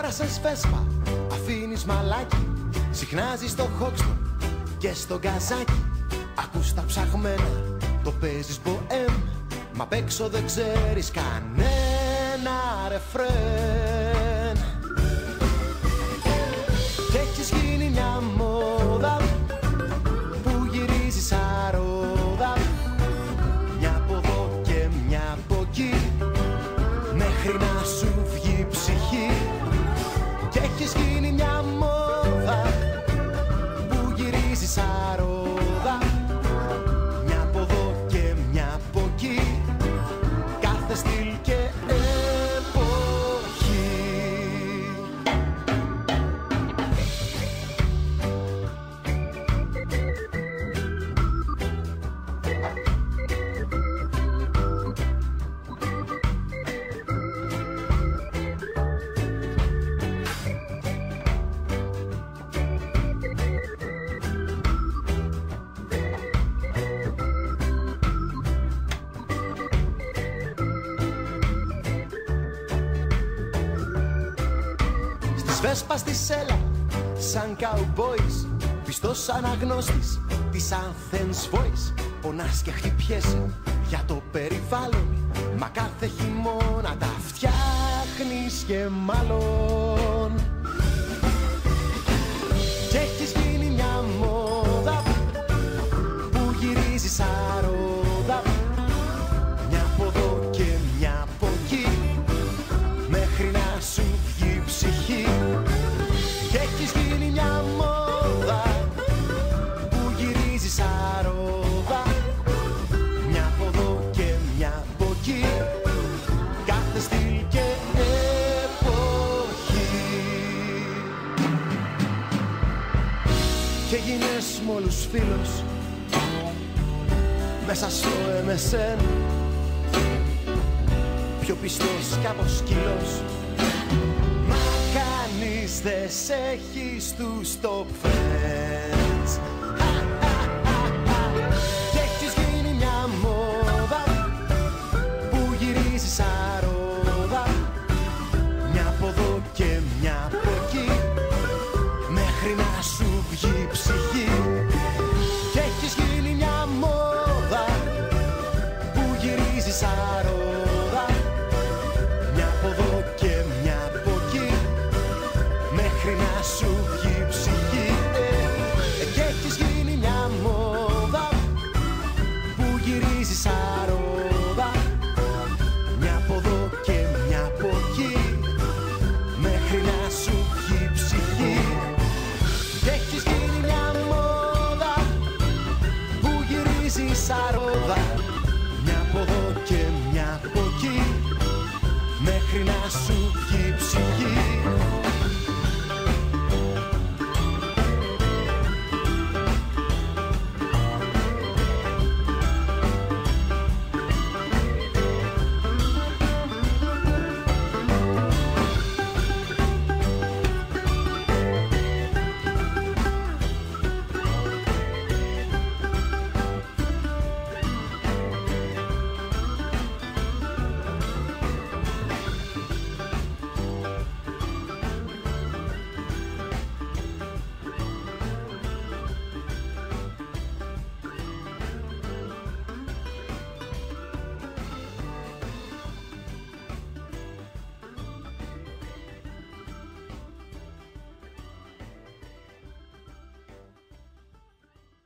Τώρα σε σβέσπα αφήνεις μαλάκι, συχνάζεις το χόξτο και στο γκαζάκι. Ακούς τα ψαχμένα, το παίζεις μποέμ, μα απ' έξω δεν ξέρεις κανένα ρεφρέν. Κι έχεις γίνει μια μόδα που γυρίζει σαν ρόδα, μια από εδώ και μια από εκεί, μέχρι να σου βγει ψυχή. Κι έχεις γίνει μια μόδα που γυρίζει σαν ρόδα, μια από εδώ και μια από εκεί, κάθε στυλ και εποχή. Βέσπα στη σέλα, σαν cowboys, πιστός αναγνώστης της Athens Voice. Πονάς και χτυπιέσαι για το περιβάλλον, μα κάθε χειμώνα τα φτιάχνεις και μάλλον. Κι έχεις γίνει μια μόδα που γυρίζει σαν ρόδα, μια από εδώ και μια από εκεί, μέχρι να σου βγει ψυχή. Κι έχεις γίνει μια μόδα που γυρίζει σαν ρόδα, μια από εδώ και μια από εκεί, κάθε στυλ και εποχή. Κι έγινες μ' όλους φίλος μέσα στο MSN, πιο πιστός κι από σκύλος, μα κανείς δεν σ' έχει στους top friends. Κι έχεις γίνει μια μόδα που γυρίζει σαν ρόδα, μια από εδώ και μια από εκεί, μέχρι να σου βγει ψυχή.